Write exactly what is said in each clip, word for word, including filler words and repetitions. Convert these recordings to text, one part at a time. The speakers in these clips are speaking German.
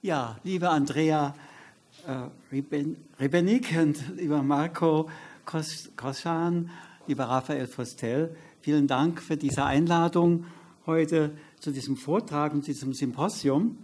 Ja, liebe Andrea äh, Rebenik und lieber Marco Koschan, lieber Raphael Fostel, vielen Dank für diese Einladung heute zu diesem Vortrag und diesem Symposium.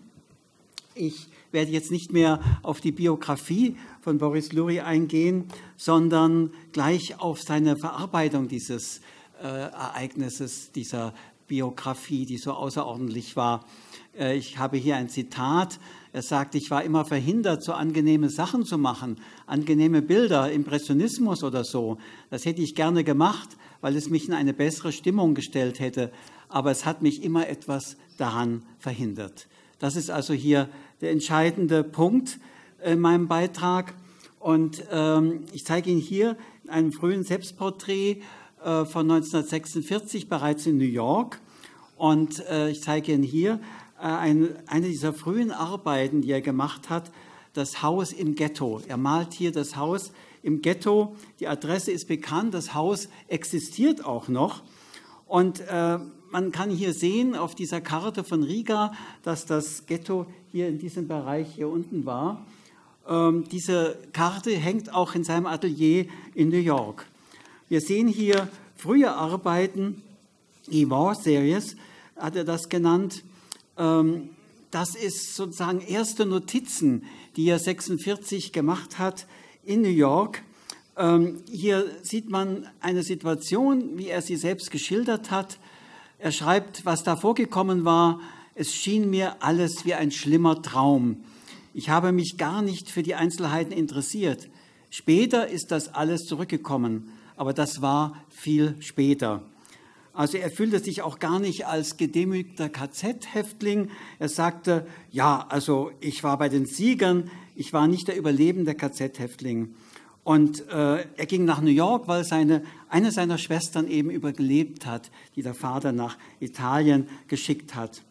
Ich werde jetzt nicht mehr auf die Biografie von Boris Lurie eingehen, sondern gleich auf seine Verarbeitung dieses äh, Ereignisses, dieser Biografie, die so außerordentlich war. Äh, ich habe hier ein Zitat. Er sagt, ich war immer verhindert, so angenehme Sachen zu machen, angenehme Bilder, Impressionismus oder so. Das hätte ich gerne gemacht, weil es mich in eine bessere Stimmung gestellt hätte. Aber es hat mich immer etwas daran verhindert. Das ist also hier der entscheidende Punkt in meinem Beitrag. Und ähm, ich zeige Ihnen hier in einem frühen Selbstporträt äh, von neunzehnhundertsechsundvierzig, bereits in New York. Und äh, ich zeige Ihnen hier äh, eine, eine dieser frühen Arbeiten, die er gemacht hat, das Haus im Ghetto. Er malt hier das Haus im Ghetto. Die Adresse ist bekannt, das Haus existiert auch noch. Und äh, man kann hier sehen auf dieser Karte von Riga, dass das Ghetto hier in diesem Bereich hier unten war. Ähm, diese Karte hängt auch in seinem Atelier in New York. Wir sehen hier frühe Arbeiten, die War Series hat er das genannt. Ähm, das ist sozusagen erste Notizen, die er sechsundvierzig gemacht hat in New York. Ähm, hier sieht man eine Situation, wie er sie selbst geschildert hat. Er schreibt, was da vorgekommen war, es schien mir alles wie ein schlimmer Traum. Ich habe mich gar nicht für die Einzelheiten interessiert. Später ist das alles zurückgekommen, aber das war viel später. Also er fühlte sich auch gar nicht als gedemütigter K Z-Häftling. Er sagte, ja, also ich war bei den Siegern, ich war nicht der überlebende K Z-Häftling. Und äh, er ging nach New York, weil seine, eine seiner Schwestern eben überlebt hat, die der Vater nach Italien geschickt hat.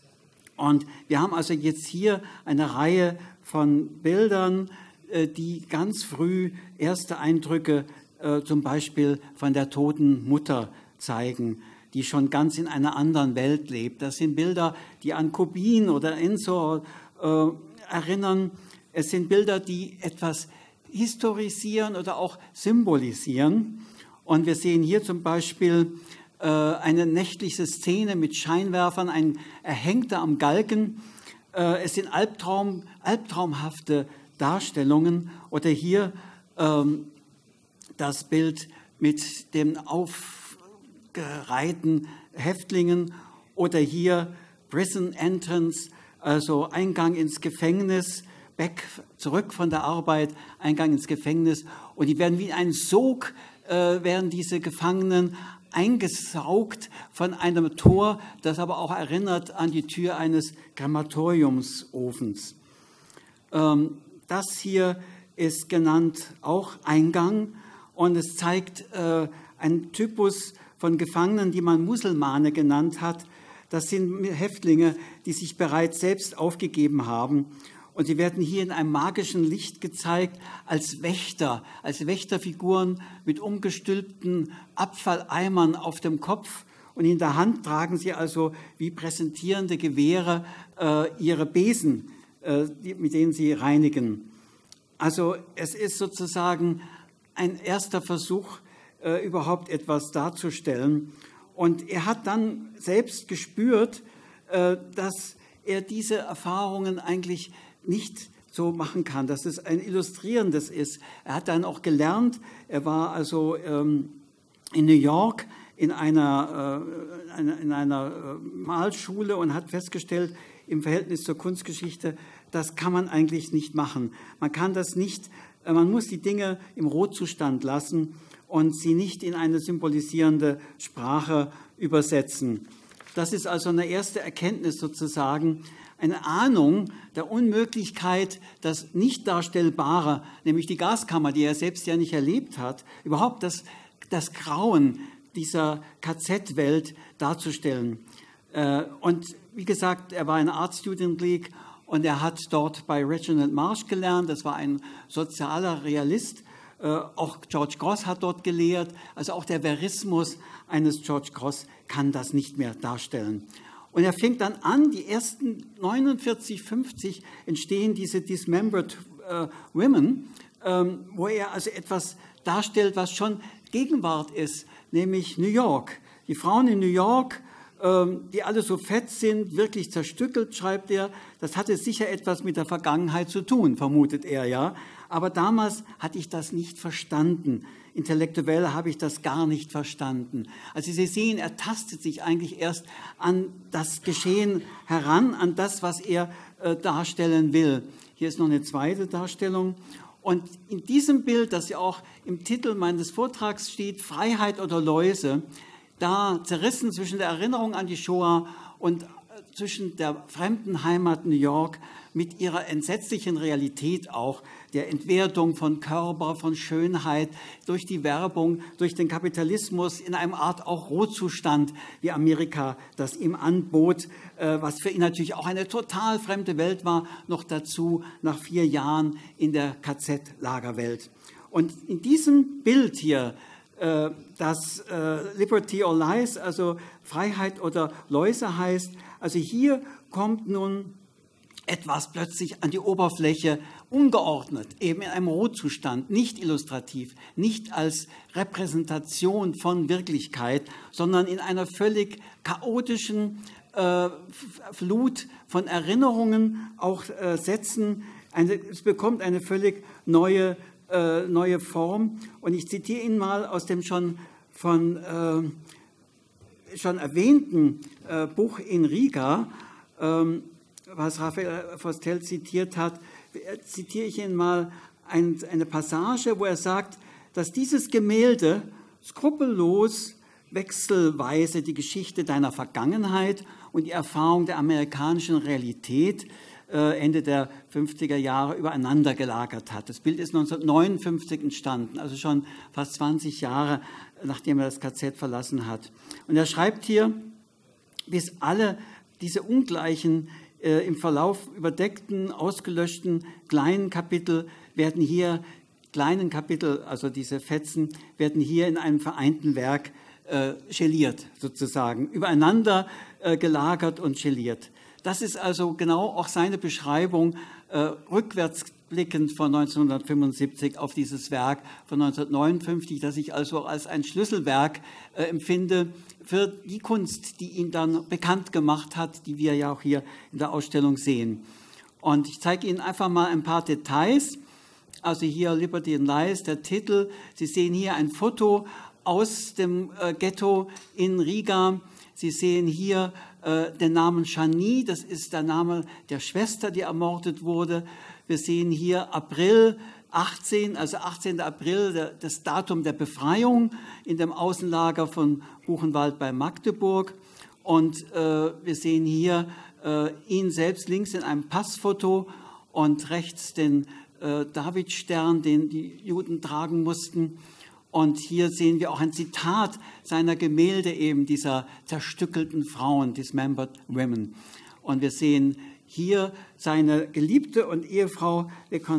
Und wir haben also jetzt hier eine Reihe von Bildern, äh, die ganz früh erste Eindrücke äh, zum Beispiel von der toten Mutter zeigen, die schon ganz in einer anderen Welt lebt. Das sind Bilder, die an Kubin oder Enzo äh, erinnern. Es sind Bilder, die etwas historisieren oder auch symbolisieren. Und wir sehen hier zum Beispiel äh, eine nächtliche Szene mit Scheinwerfern, ein Erhängter am Galgen. Äh, es sind Albtraum, albtraumhafte Darstellungen. Oder hier ähm, das Bild mit den aufgereihten Häftlingen. Oder hier Prison Entrance, also Eingang ins Gefängnis. Back, zurück von der Arbeit, Eingang ins Gefängnis. Und die werden wie ein Sog, äh, werden diese Gefangenen eingesaugt von einem Tor, das aber auch erinnert an die Tür eines Krematoriumsofens. Ähm, das hier ist genannt auch Eingang und es zeigt äh, einen Typus von Gefangenen, die man Muselmane genannt hat. Das sind Häftlinge, die sich bereits selbst aufgegeben haben. Und sie werden hier in einem magischen Licht gezeigt als Wächter, als Wächterfiguren mit umgestülpten Abfalleimern auf dem Kopf. Und in der Hand tragen sie also wie präsentierende Gewehre äh, ihre Besen, äh, die, mit denen sie reinigen. Also es ist sozusagen ein erster Versuch, äh, überhaupt etwas darzustellen. Und er hat dann selbst gespürt, äh, dass er diese Erfahrungen eigentlich nicht so machen kann, dass es ein Illustrierendes ist. Er hat dann auch gelernt, er war also ähm, in New York in einer, äh, in einer äh, Malschule und hat festgestellt, im Verhältnis zur Kunstgeschichte, das kann man eigentlich nicht machen. Man kann das nicht, äh, man muss die Dinge im Rohzustand lassen und sie nicht in eine symbolisierende Sprache übersetzen. Das ist also eine erste Erkenntnis sozusagen, eine Ahnung der Unmöglichkeit, das Nicht-Darstellbare, nämlich die Gaskammer, die er selbst ja nicht erlebt hat, überhaupt das, das Grauen dieser K Z-Welt darzustellen. Und wie gesagt, er war in Art Student League und er hat dort bei Reginald Marsh gelernt. Das war ein sozialer Realist. Auch George Grosz hat dort gelehrt. Also auch der Verismus eines George Grosz kann das nicht mehr darstellen. Und er fängt dann an, die ersten neunundvierzig, fünfzig entstehen diese Dismembered äh, Women, ähm, wo er also etwas darstellt, was schon Gegenwart ist, nämlich New York. Die Frauen in New York, ähm, die alle so fett sind, wirklich zerstückelt, schreibt er, das hatte sicher etwas mit der Vergangenheit zu tun, vermutet er, ja. Aber damals hatte ich das nicht verstanden. Intellektuell habe ich das gar nicht verstanden. Also Sie sehen, er tastet sich eigentlich erst an das Geschehen heran, an das, was er äh, darstellen will. Hier ist noch eine zweite Darstellung. Und in diesem Bild, das ja auch im Titel meines Vortrags steht, Freiheit oder Läuse, da zerrissen zwischen der Erinnerung an die Shoah und zwischen der fremden Heimat New York mit ihrer entsetzlichen Realität auch, der Entwertung von Körper, von Schönheit, durch die Werbung, durch den Kapitalismus in einem Art auch Rohzustand, wie Amerika das ihm anbot, was für ihn natürlich auch eine total fremde Welt war, noch dazu nach vier Jahren in der K Z-Lagerwelt. Und in diesem Bild hier, das Liberty or Lies, also Freiheit oder Läuse heißt, also hier kommt nun etwas plötzlich an die Oberfläche, ungeordnet, eben in einem Rohzustand, nicht illustrativ, nicht als Repräsentation von Wirklichkeit, sondern in einer völlig chaotischen äh, Flut von Erinnerungen, auch äh, Sätzen. Eine, es bekommt eine völlig neue, äh, neue Form. Und ich zitiere Ihnen mal aus dem schon von äh, schon erwähnten äh, Buch in Riga, ähm, was Raphael Fostel zitiert hat, zitiere ich Ihnen mal ein, eine Passage, wo er sagt, dass dieses Gemälde skrupellos wechselweise die Geschichte deiner Vergangenheit und die Erfahrung der amerikanischen Realität äh, Ende der fünfziger Jahre übereinander gelagert hat. Das Bild ist neunzehnhundertneunundfünfzig entstanden, also schon fast zwanzig Jahre, nachdem er das K Z verlassen hat. Und er schreibt hier, bis alle diese ungleichen, äh, im Verlauf überdeckten, ausgelöschten kleinen Kapitel werden hier, kleinen Kapitel, also diese Fetzen, werden hier in einem vereinten Werk äh, geliert, sozusagen, übereinander äh, gelagert und geliert. Das ist also genau auch seine Beschreibung, äh, rückwärtsblickend von neunzehnhundertfünfundsiebzig auf dieses Werk von neunzehnhundertneunundfünfzig, das ich also als ein Schlüsselwerk äh, empfinde für die Kunst, die ihn dann bekannt gemacht hat, die wir ja auch hier in der Ausstellung sehen. Und ich zeige Ihnen einfach mal ein paar Details. Also hier Liberty and Lies, der Titel. Sie sehen hier ein Foto aus dem äh, Ghetto in Riga. Sie sehen hier äh, den Namen Shani, das ist der Name der Schwester, die ermordet wurde. Wir sehen hier April achtzehn, also achtzehnten April, der, das Datum der Befreiung in dem Außenlager von Buchenwald bei Magdeburg. Und äh, wir sehen hier äh, ihn selbst links in einem Passfoto und rechts den äh, Davidstern, den die Juden tragen mussten. Und hier sehen wir auch ein Zitat seiner Gemälde eben, dieser zerstückelten Frauen, Dismembered Women. Und wir sehen hier seine Geliebte und Ehefrau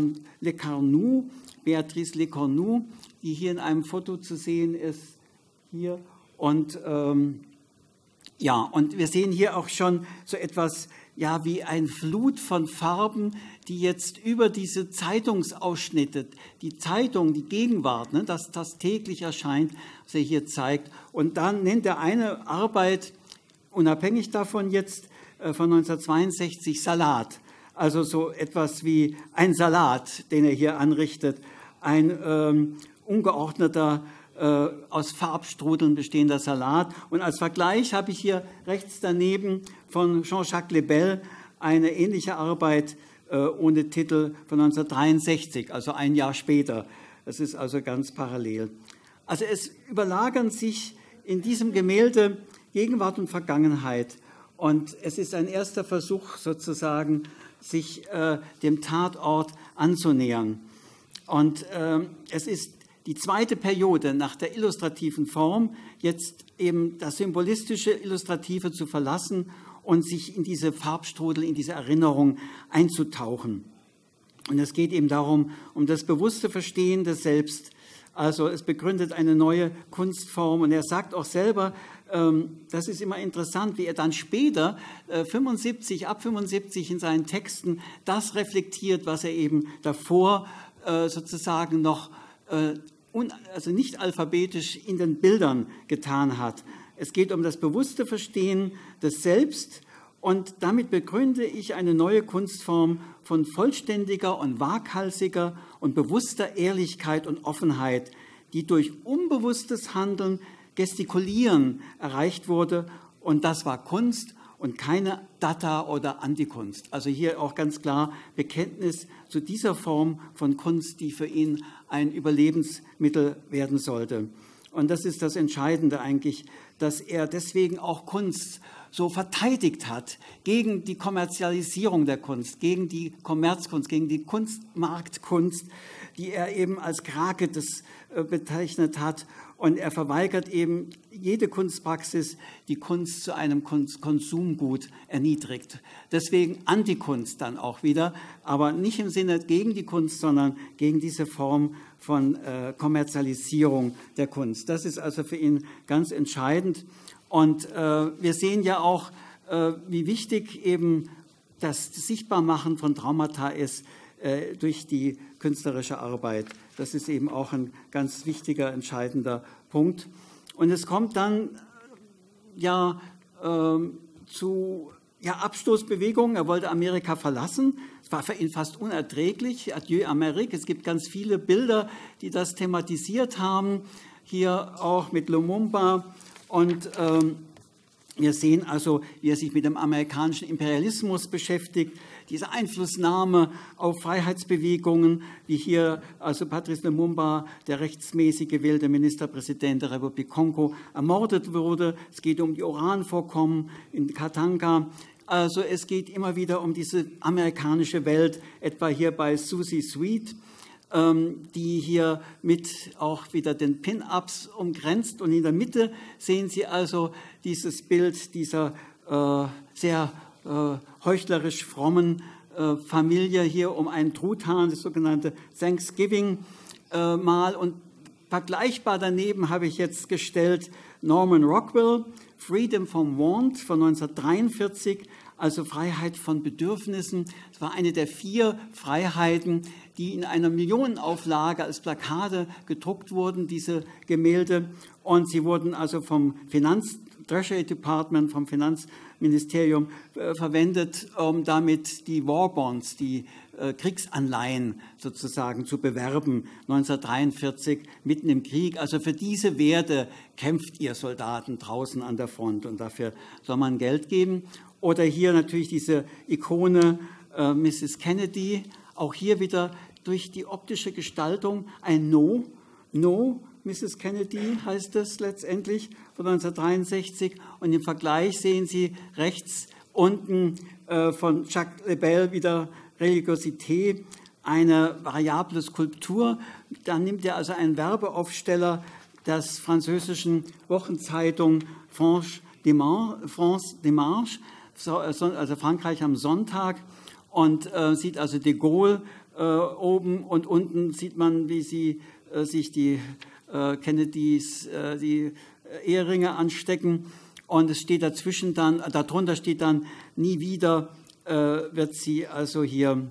Lecornu, Beatrice Lecornu, die hier in einem Foto zu sehen ist. Hier. Und ähm, ja, und wir sehen hier auch schon so etwas, ja, wie ein Flut von Farben, die jetzt über diese Zeitungsausschnitte, die Zeitung, die Gegenwart, ne, das, das täglich erscheint, was er hier zeigt. Und dann nennt er eine Arbeit, unabhängig davon jetzt, äh, von neunzehnhundertzweiundsechzig, Salat. Also so etwas wie ein Salat, den er hier anrichtet, ein ähm, ungeordneter, äh, aus Farbstrudeln bestehender Salat. Und als Vergleich habe ich hier rechts daneben von Jean-Jacques Lebel eine ähnliche Arbeit äh, ohne Titel von neunzehnhundertdreiundsechzig, also ein Jahr später. Das ist also ganz parallel. Also es überlagern sich in diesem Gemälde Gegenwart und Vergangenheit. Und es ist ein erster Versuch sozusagen, sich äh, dem Tatort anzunähern. Und äh, es ist die zweite Periode nach der illustrativen Form, jetzt eben das symbolistische, illustrative zu verlassen und sich in diese Farbstrudel, in diese Erinnerung einzutauchen. Und es geht eben darum, um das bewusste Verstehen des Selbst, Also es begründet eine neue Kunstform. Und er sagt auch selber, ähm, das ist immer interessant, wie er dann später, äh, fünfundsiebzig, ab fünfundsiebzig in seinen Texten, das reflektiert, was er eben davor äh, sozusagen noch äh, un, also nicht alphabetisch in den Bildern getan hat. Es geht um das bewusste Verstehen des Selbst. Und damit begründe ich eine neue Kunstform von vollständiger und waghalsiger und bewusster Ehrlichkeit und Offenheit, die durch unbewusstes Handeln, Gestikulieren erreicht wurde. Und das war Kunst und keine Data- oder Antikunst. Also hier auch ganz klar Bekenntnis zu dieser Form von Kunst, die für ihn ein Überlebensmittel werden sollte. Und das ist das Entscheidende eigentlich, dass er deswegen auch Kunst so verteidigt hat gegen die Kommerzialisierung der Kunst, gegen die Kommerzkunst, gegen die Kunstmarktkunst, die er eben als Krake des, äh, bezeichnet hat. Und er verweigert eben jede Kunstpraxis, die Kunst zu einem Kunst Konsumgut erniedrigt. Deswegen Antikunst dann auch wieder, aber nicht im Sinne gegen die Kunst, sondern gegen diese Form von äh, Kommerzialisierung der Kunst. Das ist also für ihn ganz entscheidend. Und äh, wir sehen ja auch, äh, wie wichtig eben das Sichtbarmachen von Traumata ist äh, durch die künstlerische Arbeit. Das ist eben auch ein ganz wichtiger, entscheidender Punkt. Und es kommt dann ja äh, zu ja, Abstoßbewegungen. Er wollte Amerika verlassen. Es war für ihn fast unerträglich. Adieu Amérique. Es gibt ganz viele Bilder, die das thematisiert haben. Hier auch mit Lumumba. Und ähm, wir sehen also, wie er sich mit dem amerikanischen Imperialismus beschäftigt, diese Einflussnahme auf Freiheitsbewegungen, wie hier also Patrice Lumumba, der rechtsmäßig gewählte Ministerpräsident der Republik Kongo, ermordet wurde. Es geht um die Uranvorkommen in Katanga. Also es geht immer wieder um diese amerikanische Welt, etwa hier bei Susie Sweet, die hier mit auch wieder den Pin-Ups umgrenzt. Und in der Mitte sehen Sie also dieses Bild dieser äh, sehr äh, heuchlerisch frommen äh, Familie hier um einen Truthahn, das sogenannte Thanksgiving-Mahl. Äh, Und vergleichbar daneben habe ich jetzt gestellt Norman Rockwell, Freedom from Want von neunzehnhundertdreiundvierzig, also Freiheit von Bedürfnissen. Es war eine der vier Freiheiten, die in einer Millionenauflage als Plakate gedruckt wurden, diese Gemälde. Und sie wurden also vom Finanz Treasury Department, vom Finanzministerium äh, verwendet, um damit die War Bonds, die äh, Kriegsanleihen sozusagen zu bewerben, neunzehnhundertdreiundvierzig, mitten im Krieg. Also für diese Werte kämpft ihr Soldaten draußen an der Front und dafür soll man Geld geben. Oder hier natürlich diese Ikone äh, Missus Kennedy, auch hier wieder durch die optische Gestaltung ein No, No, Missus Kennedy heißt es letztendlich, von neunzehnhundertdreiundsechzig. Und im Vergleich sehen Sie rechts unten äh, von Jacques Lebel wieder Religiosität, eine variable Skulptur. Da nimmt er also einen Werbeaufsteller der französischen Wochenzeitung France Dimanche, France Dimanche, also Frankreich am Sonntag, und äh, sieht also de Gaulle äh, oben, und unten sieht man, wie sie äh, sich die äh, Kennedys äh, die Eheringe anstecken, und es steht dazwischen dann, darunter steht dann, nie wieder äh, wird sie also hier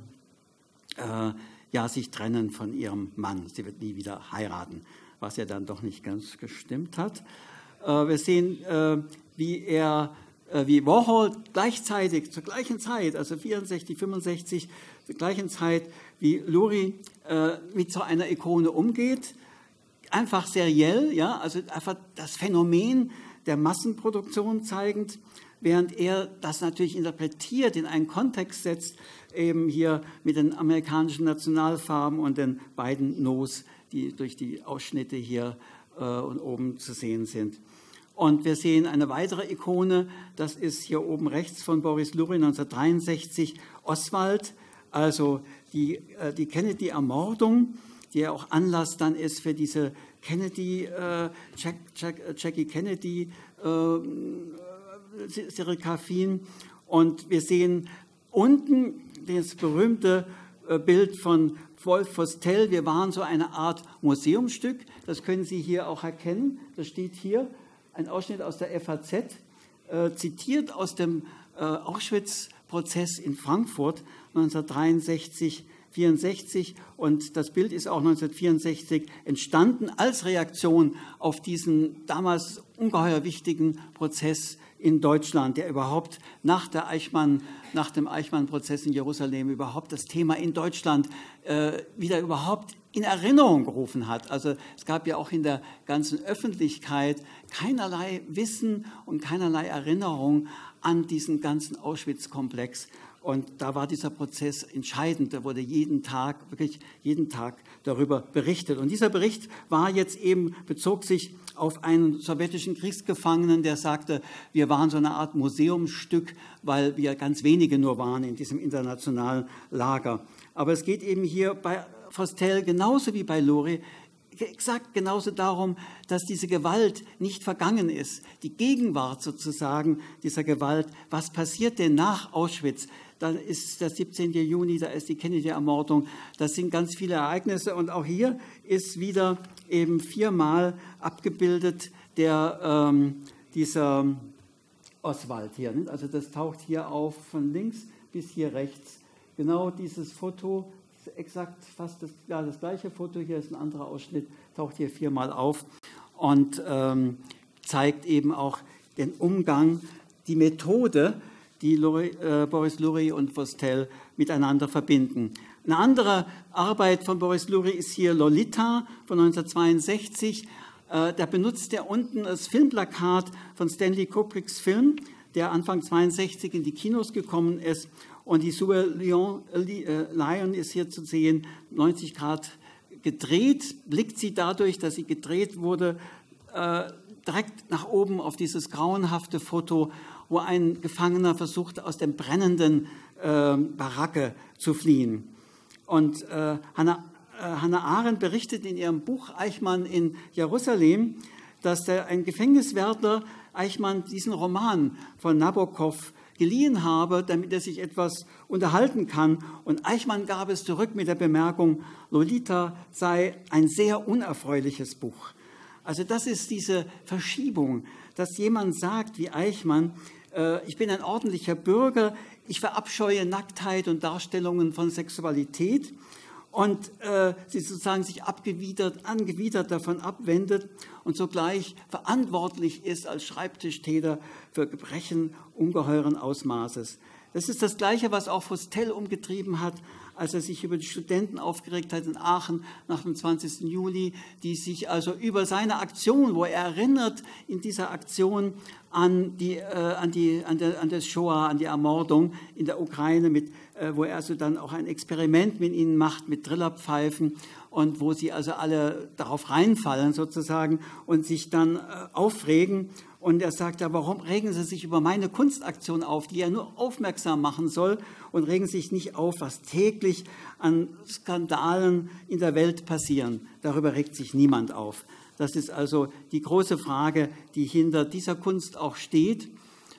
äh, ja, sich trennen von ihrem Mann, sie wird nie wieder heiraten, was ja dann doch nicht ganz gestimmt hat. Äh, wir sehen, äh, wie er wie Warhol gleichzeitig, zur gleichen Zeit, also vierundsechzig, fünfundsechzig, zur gleichen Zeit wie Lurie äh, mit so einer Ikone umgeht. Einfach seriell, ja, also einfach das Phänomen der Massenproduktion zeigend, während er das natürlich interpretiert, in einen Kontext setzt, eben hier mit den amerikanischen Nationalfarben und den beiden Nos, die durch die Ausschnitte hier äh, und oben zu sehen sind. Und wir sehen eine weitere Ikone, das ist hier oben rechts von Boris Lurie neunzehnhundertdreiundsechzig, Oswald, also die, äh, die Kennedy-Ermordung, die ja auch Anlass dann ist für diese Kennedy, äh, Jack, Jack, Jackie Kennedy äh, Serigraphien. Und wir sehen unten das berühmte Bild von Wolf Vostell. Wir waren so eine Art Museumsstück. Das können Sie hier auch erkennen. Das steht hier, ein Ausschnitt aus der F A Z, äh, zitiert aus dem äh, Auschwitz-Prozess in Frankfurt neunzehnhundertdreiundsechzig, vierundsechzig. Und das Bild ist auch neunzehnhundertvierundsechzig entstanden als Reaktion auf diesen damals ungeheuer wichtigen Prozess in Deutschland, der überhaupt nach, der Eichmann, nach dem Eichmann-Prozess in Jerusalem überhaupt das Thema in Deutschland äh, wieder überhaupt in Erinnerung gerufen hat. Also es gab ja auch in der ganzen Öffentlichkeit keinerlei Wissen und keinerlei Erinnerung an diesen ganzen Auschwitz-Komplex. Und da war dieser Prozess entscheidend. Da wurde jeden Tag, wirklich jeden Tag darüber berichtet. Und dieser Bericht war jetzt eben, bezog sich auf einen sowjetischen Kriegsgefangenen, der sagte, wir waren so eine Art Museumsstück, weil wir ganz wenige nur waren in diesem internationalen Lager. Aber es geht eben hier bei Vostell genauso wie bei Lurie exakt genauso darum, dass diese Gewalt nicht vergangen ist. Die Gegenwart sozusagen dieser Gewalt. Was passiert denn nach Auschwitz? Da ist der siebzehnten Juni, da ist die Kennedy-Ermordung. Das sind ganz viele Ereignisse. Und auch hier ist wieder eben viermal abgebildet der, ähm, dieser Oswald hier. Nicht? Also das taucht hier auf von links bis hier rechts. Genau dieses Foto, exakt fast das, ja, das gleiche Foto, hier ist ein anderer Ausschnitt, taucht hier viermal auf und ähm, zeigt eben auch den Umgang, die Methode, die Lurie, äh, Boris Lurie und Vostell miteinander verbinden. Eine andere Arbeit von Boris Lurie ist hier Lolita von neunzehnhundertzweiundsechzig. Äh, da benutzt er unten das Filmplakat von Stanley Kubricks Film, der Anfang zweiundsechzig in die Kinos gekommen ist. Und die Sue Lion, äh, Lion ist hier zu sehen, neunzig Grad gedreht, blickt sie dadurch, dass sie gedreht wurde, äh, direkt nach oben auf dieses grauenhafte Foto, wo ein Gefangener versucht, aus dem brennenden äh, Baracke zu fliehen. Und äh, Hannah, äh, Hannah Arendt berichtet in ihrem Buch Eichmann in Jerusalem, dass der, ein Gefängniswärter Eichmann diesen Roman von Nabokov geliehen habe, damit er sich etwas unterhalten kann. Und Eichmann gab es zurück mit der Bemerkung, Lolita sei ein sehr unerfreuliches Buch. Also das ist diese Verschiebung, dass jemand sagt wie Eichmann, äh, ich bin ein ordentlicher Bürger, ich verabscheue Nacktheit und Darstellungen von Sexualität und äh, sie sozusagen sich abgewidert, angewidert davon abwendet und sogleich verantwortlich ist als Schreibtischtäter für Gebrechen ungeheuren Ausmaßes. Das ist das Gleiche, was auch Vostell umgetrieben hat, als er sich über die Studenten aufgeregt hat in Aachen nach dem zwanzigsten Juli, die sich also über seine Aktion, wo er erinnert in dieser Aktion an die, äh, an die, an der, an das Shoah, an die Ermordung in der Ukraine, mit, äh, wo er also dann auch ein Experiment mit ihnen macht, mit Trillerpfeifen und wo sie also alle darauf reinfallen sozusagen und sich dann äh, aufregen. Und er sagt ja, warum regen Sie sich über meine Kunstaktion auf, die er nur aufmerksam machen soll und regen sich nicht auf, was täglich an Skandalen in der Welt passieren. Darüber regt sich niemand auf. Das ist also die große Frage, die hinter dieser Kunst auch steht.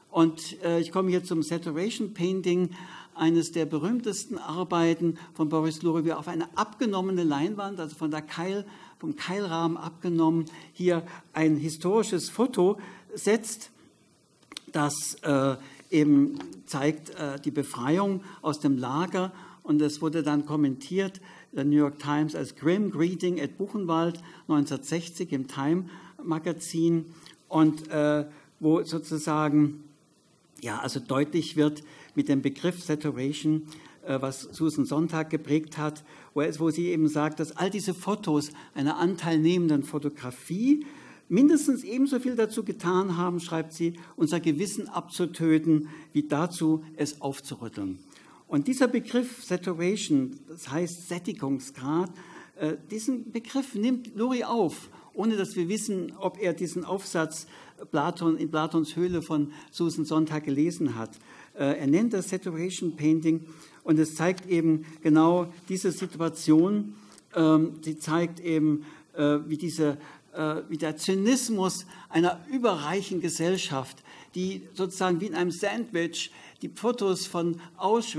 Und äh, ich komme hier zum Saturation Painting, eines der berühmtesten Arbeiten von Boris Lurie auf eine abgenommene Leinwand, also von der Keil, vom Keilrahmen abgenommen, hier ein historisches Foto setzt, das äh, eben zeigt äh, die Befreiung aus dem Lager. Und es wurde dann kommentiert, der New York Times als Grim Greeting at Buchenwald neunzehnhundertsechzig im Time-Magazin und äh, wo sozusagen ja, also deutlich wird mit dem Begriff Saturation, äh, was Susan Sontag geprägt hat, wo, es, wo sie eben sagt, dass all diese Fotos einer anteilnehmenden Fotografie mindestens ebenso viel dazu getan haben, schreibt sie, unser Gewissen abzutöten, wie dazu, es aufzurütteln. Und dieser Begriff Saturation, das heißt Sättigungsgrad, äh, diesen Begriff nimmt Lurie auf, ohne dass wir wissen, ob er diesen Aufsatz Platon, in Platons Höhle von Susan Sontag gelesen hat. Äh, er nennt das Saturation Painting und es zeigt eben genau diese Situation. Ähm, sie zeigt eben, äh, wie diese wie der Zynismus einer überreichen Gesellschaft, die sozusagen wie in einem Sandwich die Fotos von Auschwitz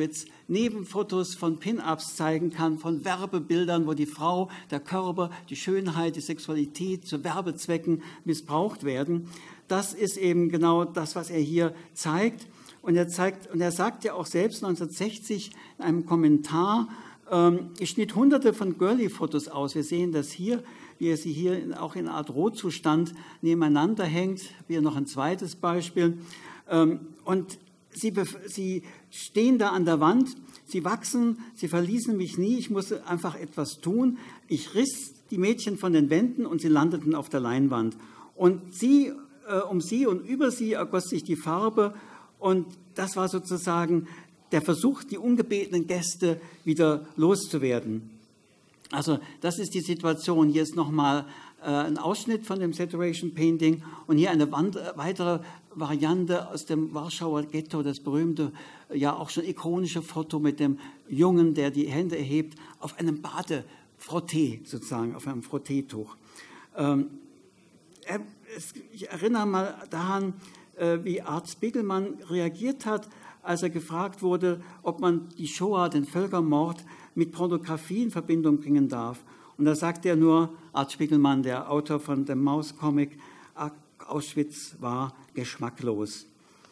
Nebenfotos von Pin-Ups zeigen kann, von Werbebildern, wo die Frau, der Körper, die Schönheit, die Sexualität zu Werbezwecken missbraucht werden. Das ist eben genau das, was er hier zeigt. Und er zeigt, und er sagt ja auch selbst neunzehnhundertsechzig in einem Kommentar, ähm, ich schnitt hunderte von Girly-Fotos aus. Wir sehen das hier, wie er sie hier auch in einer Art Rotzustand nebeneinander hängt. Hier noch ein zweites Beispiel. Ähm, und sie, sie stehen da an der Wand, sie wachsen, sie verließen mich nie, ich musste einfach etwas tun. Ich riss die Mädchen von den Wänden und sie landeten auf der Leinwand. Und sie, äh, um sie und über sie ergoss sich die Farbe. Und das war sozusagen der Versuch, die ungebetenen Gäste wieder loszuwerden. Also das ist die Situation. Hier ist nochmal äh, ein Ausschnitt von dem Saturation Painting und hier eine Wand, äh, weitere Variante aus dem Warschauer Ghetto, das berühmte, ja auch schon ikonische Foto mit dem Jungen, der die Hände erhebt, auf einem Badefrottee sozusagen, auf einem Frotteetuch. Ähm, er, es, ich erinnere mal daran, wie Art Spiegelman reagiert hat, als er gefragt wurde, ob man die Shoah, den Völkermord, mit Pornografie in Verbindung bringen darf. Und da sagt er nur, Art Spiegelman, der Autor von dem Maus-Comic, Auschwitz war geschmacklos.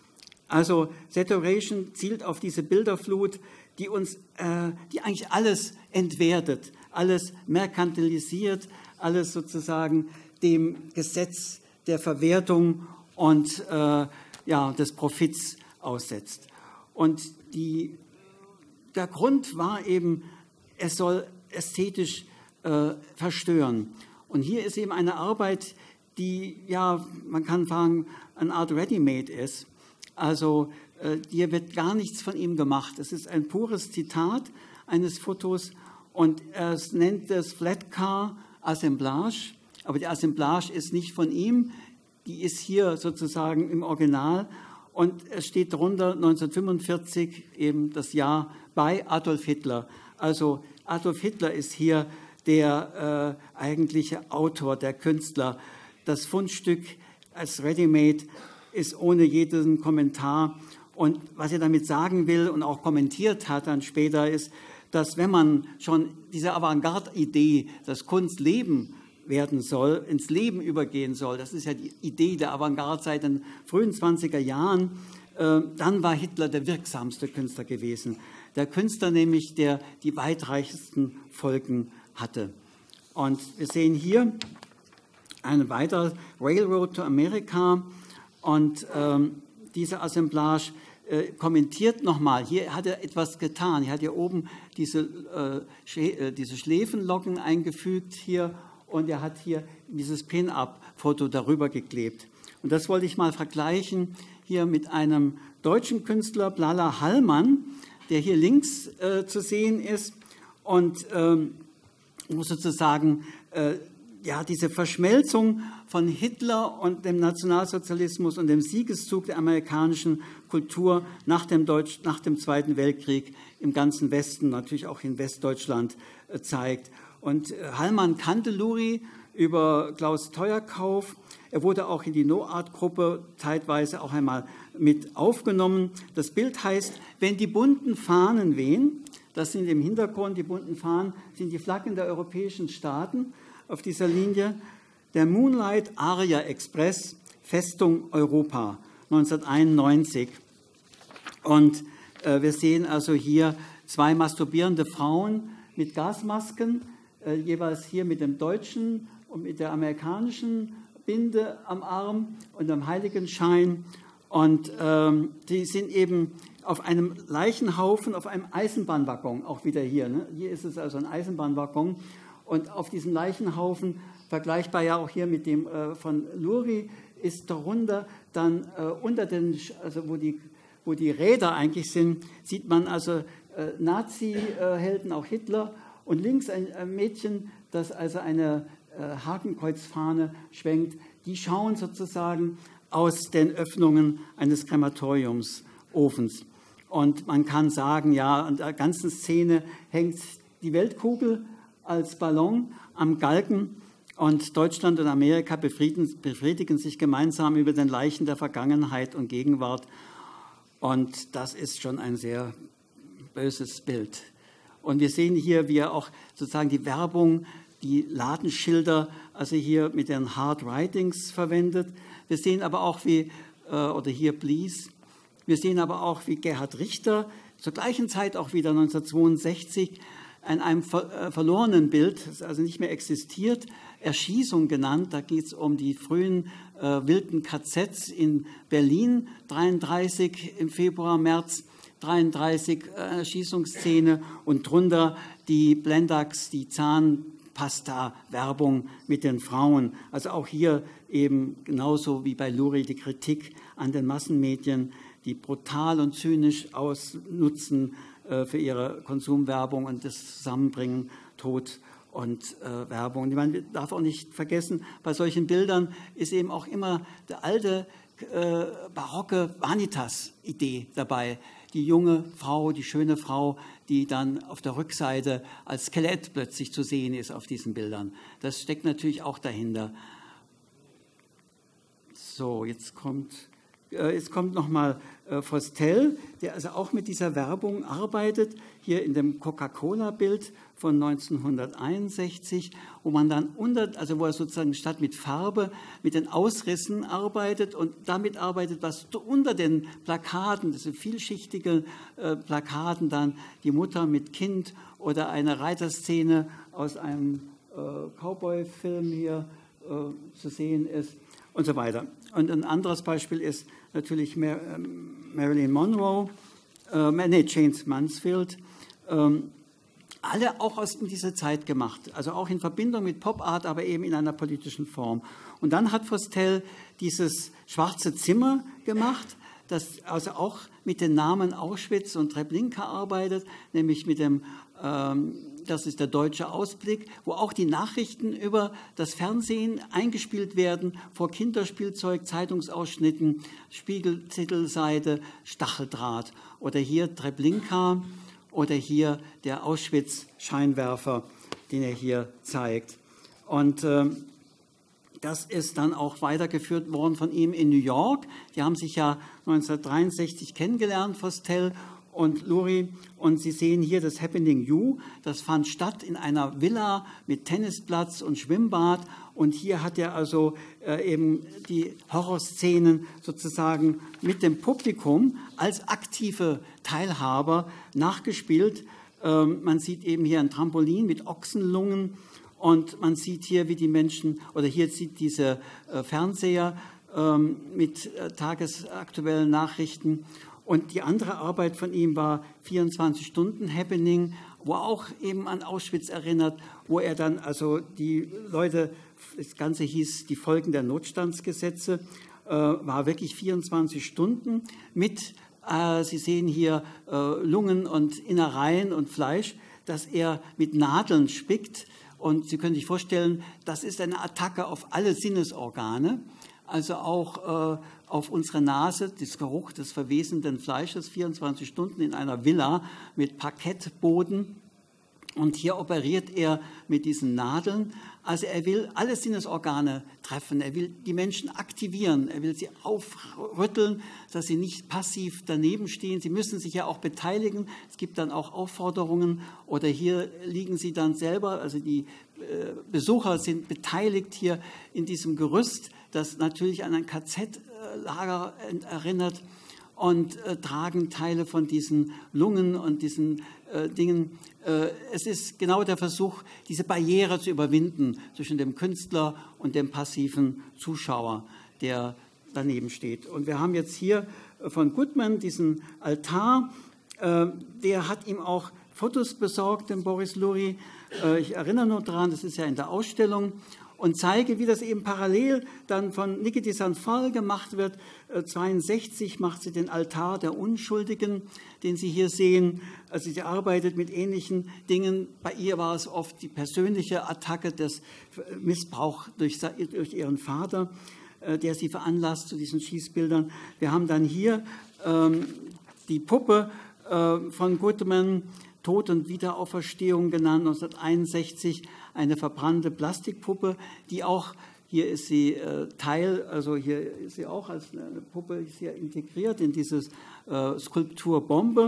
Also Saturation zielt auf diese Bilderflut, die uns, äh, die eigentlich alles entwertet, alles merkantilisiert, alles sozusagen dem Gesetz der Verwertung und äh, ja, des Profits aussetzt. Und die, der Grund war eben, es soll ästhetisch äh, verstören. Und hier ist eben eine Arbeit, die, ja, man kann sagen, eine Art Ready-Made ist. Also äh, hier wird gar nichts von ihm gemacht. Es ist ein pures Zitat eines Fotos und er nennt das Flat Car Assemblage, aber die Assemblage ist nicht von ihm, die ist hier sozusagen im Original und es steht darunter neunzehnhundertfünfundvierzig, eben das Jahr bei Adolf Hitler. Also Adolf Hitler ist hier der äh, eigentliche Autor, der Künstler. Das Fundstück als Ready-Made ist ohne jeden Kommentar. Und was er damit sagen will und auch kommentiert hat dann später ist, dass wenn man schon diese Avantgarde-Idee, dass Kunst Leben werden soll, ins Leben übergehen soll, das ist ja die Idee der Avantgarde seit den frühen zwanziger Jahren, äh, dann war Hitler der wirksamste Künstler gewesen. Der Künstler nämlich, der die weitreichsten Folgen hatte. Und wir sehen hier ein weiteres Railroad to America und ähm, diese Assemblage äh, kommentiert nochmal, hier hat er etwas getan, er hat hier oben diese, äh, Sch- diese Schläfenlocken eingefügt hier und er hat hier dieses Pin-Up-Foto darüber geklebt. Und das wollte ich mal vergleichen hier mit einem deutschen Künstler, Blala Hallmann, der hier links äh, zu sehen ist und ähm, wo sozusagen äh, ja, diese Verschmelzung von Hitler und dem Nationalsozialismus und dem Siegeszug der amerikanischen Kultur nach dem, Deutsch, nach dem Zweiten Weltkrieg im ganzen Westen, natürlich auch in Westdeutschland, äh, zeigt. Und Hallmann kannte Lurie über Klaus Teuerkauf. Er wurde auch in die No-Art-Gruppe zeitweise auch einmal mit aufgenommen. Das Bild heißt, wenn die bunten Fahnen wehen, das sind im Hintergrund, die bunten Fahnen sind die Flaggen der europäischen Staaten auf dieser Linie. Der Moonlight Aria Express, Festung Europa, neunzehnhunderteinundneunzig. Und äh, wir sehen also hier zwei masturbierende Frauen mit Gasmasken, äh, jeweils hier mit dem deutschen und mit der amerikanischen Binde am Arm und am Heiligenschein. Und ähm, die sind eben auf einem Leichenhaufen, auf einem Eisenbahnwaggon, auch wieder hier. Ne? Hier ist es also ein Eisenbahnwaggon. Und auf diesem Leichenhaufen, vergleichbar ja auch hier mit dem äh, von Lurie, ist darunter dann äh, unter den, also wo die, wo die Räder eigentlich sind, sieht man also äh, Nazi-Helden, auch Hitler, und links ein, ein Mädchen, das also eine äh, Hakenkreuzfahne schwenkt. Die schauen sozusagen aus den Öffnungen eines Krematoriumsofens. Und man kann sagen, ja, an der ganzen Szene hängt die Weltkugel als Ballon am Galgen und Deutschland und Amerika befriedigen, befriedigen sich gemeinsam über den Leichen der Vergangenheit und Gegenwart. Und das ist schon ein sehr böses Bild. Und wir sehen hier, wie er auch sozusagen die Werbung, die Ladenschilder, also hier mit den Hard Writings verwendet. Wir sehen aber auch, wie, äh, oder hier Please, wir sehen aber auch, wie Gerhard Richter zur gleichen Zeit auch wieder neunzehnhundertzweiundsechzig an einem ver äh, verlorenen Bild, das also nicht mehr existiert, Erschießung genannt. Da geht es um die frühen äh, wilden K Zs in Berlin, dreiunddreißig im Februar, März dreiunddreißig, äh, Erschießungsszene und drunter die Blendax, die Zahnpasta-Werbung mit den Frauen. Also auch hier eben genauso wie bei Lurie die Kritik an den Massenmedien, die brutal und zynisch ausnutzen äh, für ihre Konsumwerbung und das Zusammenbringen Tod und äh, Werbung. Ich meine, man darf auch nicht vergessen, bei solchen Bildern ist eben auch immer der alte äh, barocke Vanitas-Idee dabei. Die junge Frau, die schöne Frau, die dann auf der Rückseite als Skelett plötzlich zu sehen ist auf diesen Bildern. Das steckt natürlich auch dahinter. So, jetzt kommt, äh, jetzt kommt nochmal äh, Fostel, der also auch mit dieser Werbung arbeitet, hier in dem Coca-Cola-Bild von neunzehnhunderteinundsechzig, wo man dann unter, also wo er sozusagen statt mit Farbe mit den Ausrissen arbeitet und damit arbeitet, was unter den Plakaten, diese vielschichtigen äh, Plakaten dann die Mutter mit Kind oder eine Reiterszene aus einem äh, Cowboy-Film hier äh, zu sehen ist und so weiter. Und ein anderes Beispiel ist natürlich Mar äh, Marilyn Monroe, äh, nee, James Mansfield, ähm, alle auch aus dieser Zeit gemacht, also auch in Verbindung mit Pop-Art, aber eben in einer politischen Form. Und dann hat Fostel dieses schwarze Zimmer gemacht, das also auch mit den Namen Auschwitz und Treblinka arbeitet, nämlich mit dem, ähm, das ist der deutsche Ausblick, wo auch die Nachrichten über das Fernsehen eingespielt werden, vor Kinderspielzeug, Zeitungsausschnitten, Spiegeltitelseite, Stacheldraht. Oder hier Treblinka. Oder hier der Auschwitz-Scheinwerfer, den er hier zeigt. Und äh, das ist dann auch weitergeführt worden von ihm in New York. Die haben sich ja neunzehnhundertdreiundsechzig kennengelernt, Fostel und Lurie. Und Sie sehen hier das Happening U. Das fand statt in einer Villa mit Tennisplatz und Schwimmbad. Und hier hat er also äh, eben die Horrorszenen sozusagen mit dem Publikum als aktive Teilhaber nachgespielt. Ähm, man sieht eben hier ein Trampolin mit Ochsenlungen und man sieht hier, wie die Menschen, oder hier sieht diese äh, Fernseher ähm, mit äh, tagesaktuellen Nachrichten. Und die andere Arbeit von ihm war vierundzwanzig Stunden Happening, wo auch eben an Auschwitz erinnert, wo er dann also die Leute, das Ganze hieß die Folgen der Notstandsgesetze, äh, war wirklich vierundzwanzig Stunden mit, äh, Sie sehen hier äh, Lungen und Innereien und Fleisch, das er mit Nadeln spickt. Und Sie können sich vorstellen, das ist eine Attacke auf alle Sinnesorgane, also auch äh, auf unsere Nase, das Geruch des verwesenden Fleisches, vierundzwanzig Stunden in einer Villa mit Parkettboden. Und hier operiert er mit diesen Nadeln. Also er will alle Sinnesorgane treffen, er will die Menschen aktivieren, er will sie aufrütteln, dass sie nicht passiv daneben stehen. Sie müssen sich ja auch beteiligen. Es gibt dann auch Aufforderungen oder hier liegen sie dann selber, also die äh, Besucher sind beteiligt hier in diesem Gerüst, das natürlich an ein K Z-Lager erinnert und äh, tragen Teile von diesen Lungen und diesen äh, Dingen. Äh, es ist genau der Versuch, diese Barriere zu überwinden zwischen dem Künstler und dem passiven Zuschauer, der daneben steht. Und wir haben jetzt hier von Goodman diesen Altar. Äh, der hat ihm auch Fotos besorgt, dem Boris Lurie. Äh, ich erinnere nur daran, das ist ja in der Ausstellung. Und zeige, wie das eben parallel dann von Niki de Saint Phalle gemacht wird. zweiundsechzig macht sie den Altar der Unschuldigen, den Sie hier sehen. Also sie arbeitet mit ähnlichen Dingen. Bei ihr war es oft die persönliche Attacke des Missbrauchs durch, durch ihren Vater, der sie veranlasst zu diesen Schießbildern. Wir haben dann hier ähm, die Puppe äh, von Goodman, Tod und Wiederauferstehung genannt, neunzehnhunderteinundsechzig, eine verbrannte Plastikpuppe, die auch, hier ist sie äh, Teil, also hier ist sie auch als eine Puppe hier integriert in diese äh, Skulptur Bombe.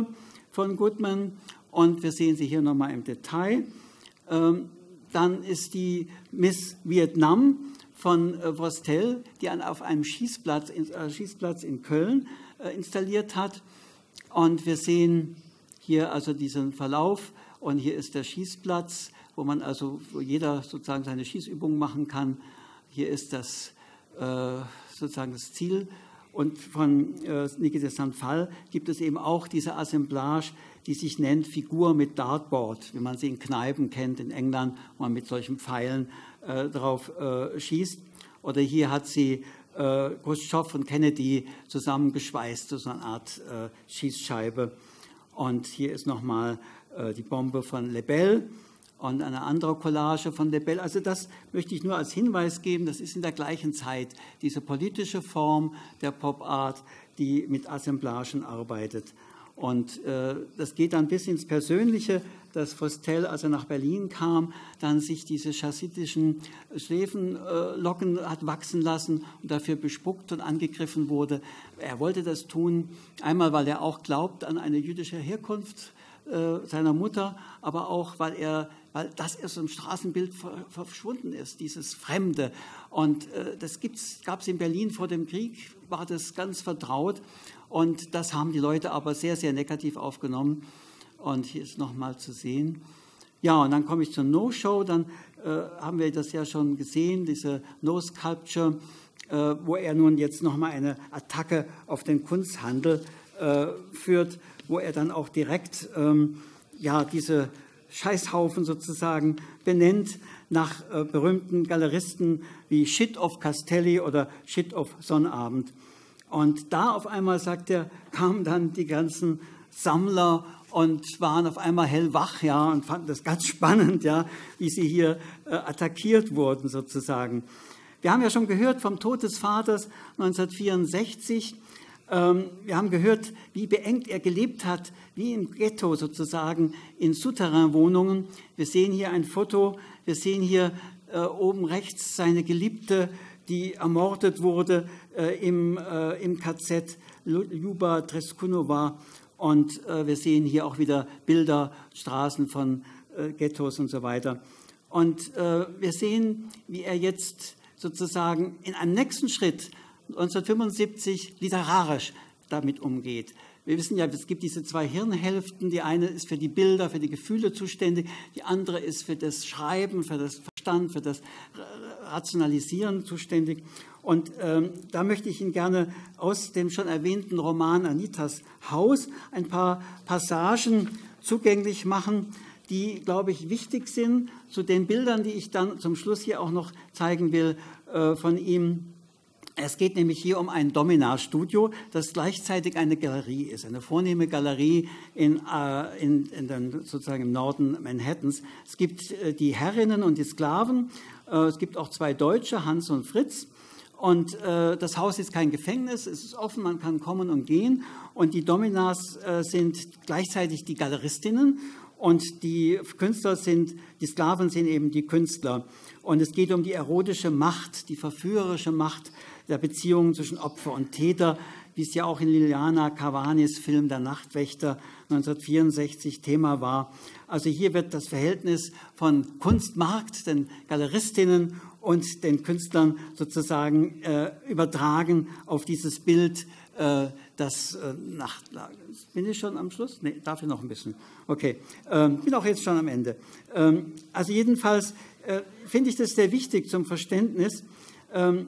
von Goodman und wir sehen sie hier nochmal im Detail. Ähm, dann ist die Miss Vietnam von äh, Vostell, die an, auf einem Schießplatz, äh, Schießplatz in Köln äh, installiert hat. Und wir sehen hier also diesen Verlauf und hier ist der Schießplatz, wo man also, wo jeder sozusagen seine Schießübungen machen kann. Hier ist das äh, sozusagen das Ziel. Und von äh, Niki de Saint-Phalle gibt es eben auch diese Assemblage, die sich nennt Figur mit Dartboard, wie man sie in Kneipen kennt in England, wo man mit solchen Pfeilen äh, drauf äh, schießt. Oder hier hat sie äh, Khrushchev und Kennedy zusammengeschweißt, so eine Art äh, Schießscheibe. Und hier ist nochmal äh, die Bombe von Lebel und eine andere Collage von Lebel. Also das möchte ich nur als Hinweis geben, das ist in der gleichen Zeit diese politische Form der Pop-Art, die mit Assemblagen arbeitet. Und äh, das geht dann bis ins Persönliche, dass Vostell, als er nach Berlin kam, dann sich diese chassidischen Schläfenlocken äh, hat wachsen lassen und dafür bespuckt und angegriffen wurde. Er wollte das tun, einmal, weil er auch glaubt an eine jüdische Herkunft äh, seiner Mutter, aber auch, weil er weil das aus dem Straßenbild verschwunden ist, dieses Fremde. Und äh, das gab es in Berlin vor dem Krieg, war das ganz vertraut. Und das haben die Leute aber sehr, sehr negativ aufgenommen. Und hier ist nochmal zu sehen. Ja, und dann komme ich zur No-Show. Dann äh, haben wir das ja schon gesehen, diese No-Sculpture, äh, wo er nun jetzt nochmal eine Attacke auf den Kunsthandel äh, führt, wo er dann auch direkt ähm, ja, diese Scheißhaufen sozusagen benennt nach äh, berühmten Galeristen wie Shit of Castelli oder Shit of Sonnabend. Und da auf einmal, sagt er, kamen dann die ganzen Sammler und waren auf einmal hellwach, ja, und fanden das ganz spannend, ja, wie sie hier äh, attackiert wurden sozusagen. Wir haben ja schon gehört vom Tod des Vaters neunzehnhundertvierundsechzig. Ähm, wir haben gehört, wie beengt er gelebt hat, wie im Ghetto sozusagen, in Souterrain-Wohnungen. Wir sehen hier ein Foto, wir sehen hier äh, oben rechts seine Geliebte, die ermordet wurde äh, im, äh, im K Z Ljuba Treskunova. Und äh, wir sehen hier auch wieder Bilder, Straßen von äh, Ghettos und so weiter. Und äh, wir sehen, wie er jetzt sozusagen in einem nächsten Schritt neunzehnhundertfünfundsiebzig literarisch damit umgeht. Wir wissen ja, es gibt diese zwei Hirnhälften. Die eine ist für die Bilder, für die Gefühle zuständig. Die andere ist für das Schreiben, für das Verstand, für das Rationalisieren zuständig. Und ähm, da möchte ich Ihnen gerne aus dem schon erwähnten Roman Anitas Haus ein paar Passagen zugänglich machen, die, glaube ich, wichtig sind zu den Bildern, die ich dann zum Schluss hier auch noch zeigen will äh, von ihm. Es geht nämlich hier um ein Dominar-Studio, das gleichzeitig eine Galerie ist, eine vornehme Galerie in, äh, in, in den, sozusagen im Norden Manhattans. Es gibt äh, die Herrinnen und die Sklaven, äh, es gibt auch zwei Deutsche, Hans und Fritz. Und äh, das Haus ist kein Gefängnis, es ist offen, man kann kommen und gehen. Und die Dominars äh, sind gleichzeitig die Galeristinnen und die Künstler sind, die Sklaven sind eben die Künstler. Und es geht um die erotische Macht, die verführerische Macht der Beziehungen zwischen Opfer und Täter, wie es ja auch in Liliana Cavanis Film Der Nachtwächter neunzehnhundertvierundsechzig Thema war. Also hier wird das Verhältnis von Kunstmarkt, den Galeristinnen und den Künstlern sozusagen äh, übertragen auf dieses Bild, äh, das äh, Nachtlager. Bin ich schon am Schluss? Nee, darf ich noch ein bisschen? Okay, ähm, bin auch jetzt schon am Ende. Ähm, also jedenfalls äh, finde ich das sehr wichtig zum Verständnis. Ähm,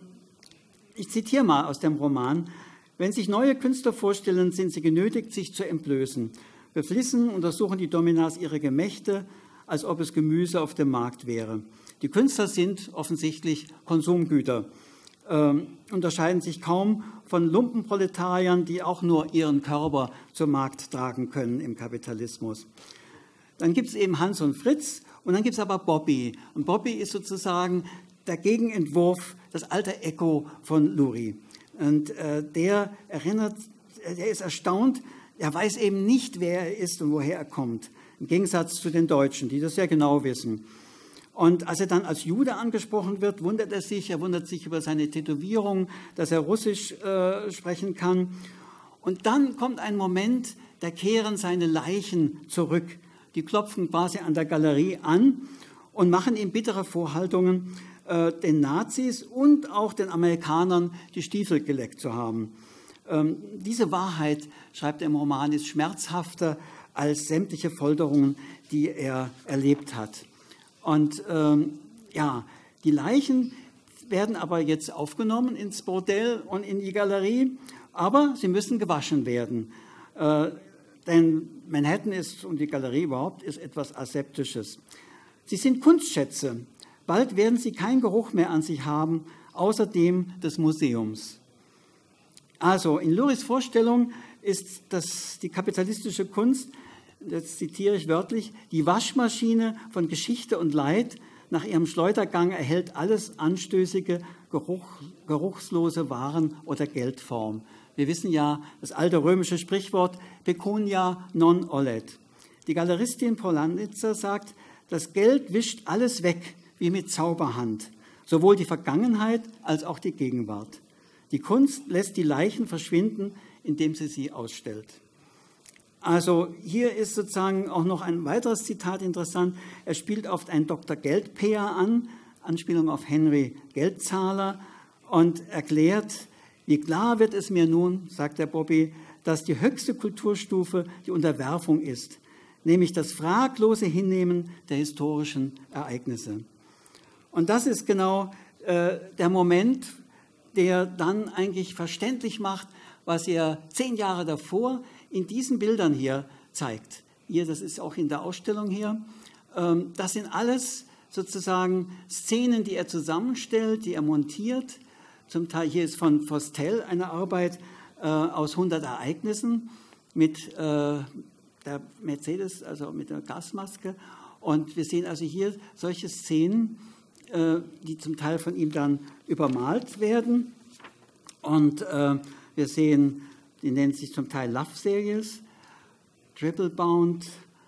ich zitiere mal aus dem Roman. Wenn sich neue Künstler vorstellen, sind sie genötigt, sich zu entblößen. Beflissen untersuchen die Dominars ihre Gemächte, als ob es Gemüse auf dem Markt wäre. Die Künstler sind offensichtlich Konsumgüter, äh, unterscheiden sich kaum von Lumpenproletariern, die auch nur ihren Körper zum Markt tragen können im Kapitalismus. Dann gibt es eben Hans und Fritz und dann gibt es aber Bobby. Und Bobby ist sozusagen der Gegenentwurf, das alte Echo von Lurie. Und äh, der erinnert, der ist erstaunt, er weiß eben nicht, wer er ist und woher er kommt. Im Gegensatz zu den Deutschen, die das sehr genau wissen. Und als er dann als Jude angesprochen wird, wundert er sich, er wundert sich über seine Tätowierung, dass er Russisch äh, sprechen kann. Und dann kommt ein Moment, da kehren seine Leichen zurück. Die klopfen quasi an der Galerie an und machen ihm bittere Vorhaltungen, äh, den Nazis und auch den Amerikanern die Stiefel geleckt zu haben. Ähm, diese Wahrheit, schreibt er im Roman, ist schmerzhafter als sämtliche Folterungen, die er erlebt hat. Und ähm, ja, die Leichen werden aber jetzt aufgenommen ins Bordell und in die Galerie, aber sie müssen gewaschen werden. Äh, denn Manhattan ist und die Galerie überhaupt ist etwas Aseptisches. Sie sind Kunstschätze. Bald werden sie keinen Geruch mehr an sich haben, außer dem des Museums. Also in Luries Vorstellung ist das die kapitalistische Kunst, das zitiere ich wörtlich, die Waschmaschine von Geschichte und Leid. Nach ihrem Schleudergang erhält alles anstößige, Geruch, geruchslose Waren oder Geldform. Wir wissen ja, das alte römische Sprichwort pecunia non olet. Die Galeristin Polanitzer sagt, das Geld wischt alles weg, wie mit Zauberhand, sowohl die Vergangenheit als auch die Gegenwart. Die Kunst lässt die Leichen verschwinden, indem sie sie ausstellt. Also hier ist sozusagen auch noch ein weiteres Zitat interessant. Er spielt oft einen Doktor Geldpäher an, Anspielung auf Henry Geldzahler, und erklärt, wie klar wird es mir nun, sagt der Bobby, dass die höchste Kulturstufe die Unterwerfung ist, nämlich das fraglose Hinnehmen der historischen Ereignisse. Und das ist genau äh, der Moment, der dann eigentlich verständlich macht, was er zehn Jahre davor in diesen Bildern hier zeigt. Hier, das ist auch in der Ausstellung hier. Ähm, das sind alles sozusagen Szenen, die er zusammenstellt, die er montiert. Zum Teil hier ist von Fostel eine Arbeit äh, aus hundert Ereignissen mit äh, der Mercedes, also mit der Gasmaske. Und wir sehen also hier solche Szenen, äh, die zum Teil von ihm dann übermalt werden. Und äh, wir sehen, die nennt sich zum Teil Love Series, Triple Bound.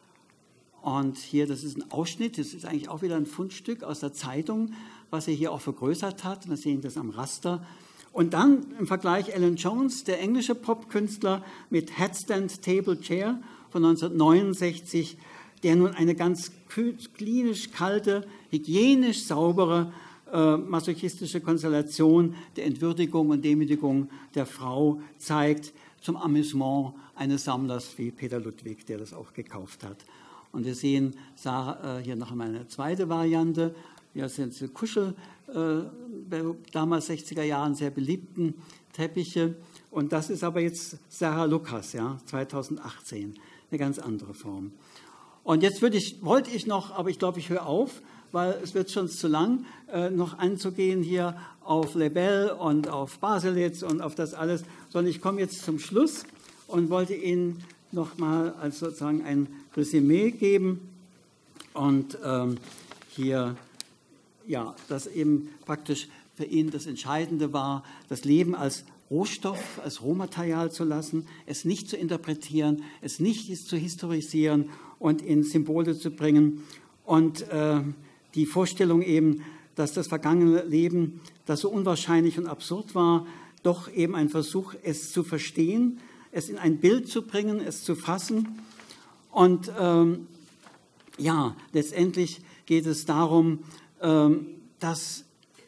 Und hier, das ist ein Ausschnitt, das ist eigentlich auch wieder ein Fundstück aus der Zeitung, was er hier auch vergrößert hat. Wir sehen das am Raster. Und dann im Vergleich Alan Jones, der englische Popkünstler mit Headstand Table Chair von neunzehnhundertneunundsechzig, der nun eine ganz klinisch kalte, hygienisch saubere, äh, masochistische Konstellation der Entwürdigung und Demütigung der Frau zeigt, zum Amüsement eines Sammlers wie Peter Ludwig, der das auch gekauft hat. Und wir sehen Sarah, äh, hier noch einmal eine zweite Variante. Hier sind diese Kuschel, äh, damals sechziger Jahren sehr beliebten Teppiche. Und das ist aber jetzt Sarah Lucas, ja, zweitausendachtzehn, eine ganz andere Form. Und jetzt würde ich, wollte ich noch, aber ich glaube, ich höre auf, weil es wird schon zu lang, äh, noch anzugehen hier auf Lebel und auf Baselitz und auf das alles, sondern ich komme jetzt zum Schluss und wollte Ihnen noch mal als sozusagen ein Resümee geben und ähm, hier, ja, dass eben praktisch für ihn das Entscheidende war, das Leben als Rohstoff, als Rohmaterial zu lassen, es nicht zu interpretieren, es nicht zu historisieren und in Symbole zu bringen. Und äh, die Vorstellung eben, dass das vergangene Leben, das so unwahrscheinlich und absurd war, doch eben ein Versuch, es zu verstehen, es in ein Bild zu bringen, es zu fassen. Und ähm, ja, letztendlich geht es darum, ähm, dass,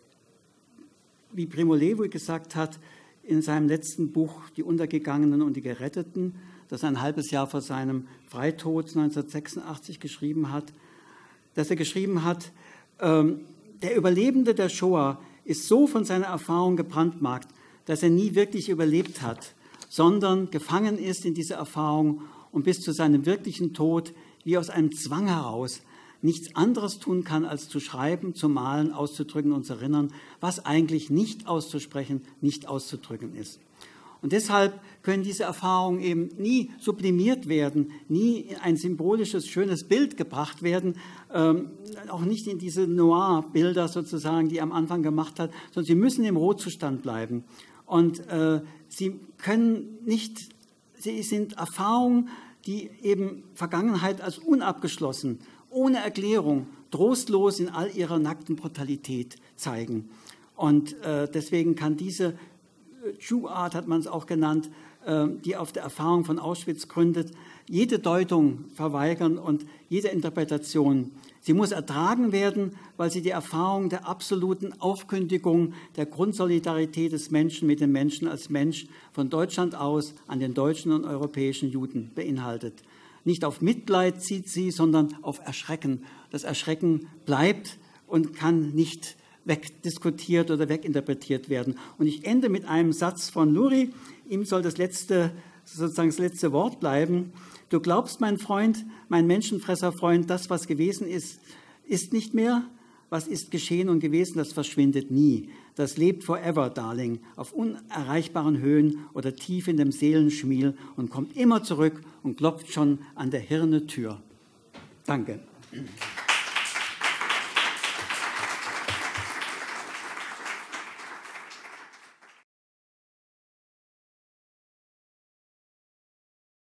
wie Primo Levi gesagt hat, in seinem letzten Buch Die Untergegangenen und die Geretteten, das er ein halbes Jahr vor seinem Freitod neunzehnhundertsechsundachtzig geschrieben hat, dass er geschrieben hat, ähm, der Überlebende der Shoah ist so von seiner Erfahrung gebrandmarkt, dass er nie wirklich überlebt hat, sondern gefangen ist in dieser Erfahrung und bis zu seinem wirklichen Tod wie aus einem Zwang heraus nichts anderes tun kann, als zu schreiben, zu malen, auszudrücken und zu erinnern, was eigentlich nicht auszusprechen, nicht auszudrücken ist. Und deshalb können diese Erfahrungen eben nie sublimiert werden, nie in ein symbolisches, schönes Bild gebracht werden, ähm, auch nicht in diese Noir-Bilder sozusagen, die er am Anfang gemacht hat, sondern sie müssen im Rohzustand bleiben. Und äh, sie können nicht, sie sind Erfahrungen, die eben Vergangenheit als unabgeschlossen, ohne Erklärung, trostlos in all ihrer nackten Brutalität zeigen. Und äh, deswegen kann diese True Art, hat man es auch genannt, die auf der Erfahrung von Auschwitz gründet, jede Deutung verweigern und jede Interpretation. Sie muss ertragen werden, weil sie die Erfahrung der absoluten Aufkündigung der Grundsolidarität des Menschen mit dem Menschen als Mensch von Deutschland aus an den deutschen und europäischen Juden beinhaltet. Nicht auf Mitleid zieht sie, sondern auf Erschrecken. Das Erschrecken bleibt und kann nicht wegdiskutiert oder weginterpretiert werden. Und ich ende mit einem Satz von Lurie. Ihm soll das letzte, sozusagen das letzte Wort bleiben. Du glaubst, mein Freund, mein Menschenfresserfreund, das, was gewesen ist, ist nicht mehr. Was ist geschehen und gewesen, das verschwindet nie. Das lebt forever, Darling, auf unerreichbaren Höhen oder tief in dem Seelenschmiel und kommt immer zurück und klopft schon an der Hirne Tür. Danke.